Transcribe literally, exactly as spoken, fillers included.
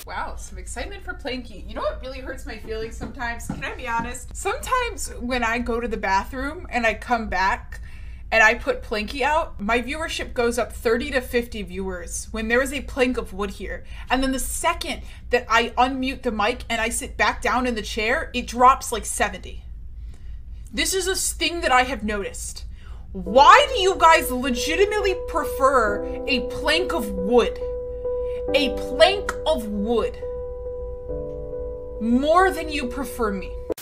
Wow, some excitement for Planky. You know what really hurts my feelings sometimes? Can I be honest? Sometimes when I go to the bathroom and I come back and I put Planky out, my viewership goes up thirty to fifty viewers when there is a plank of wood here. And then the second that I unmute the mic and I sit back down in the chair, it drops like seventy. This is a thing that I have noticed. Why do you guys legitimately prefer a plank of wood? A plank of wood more than you prefer me?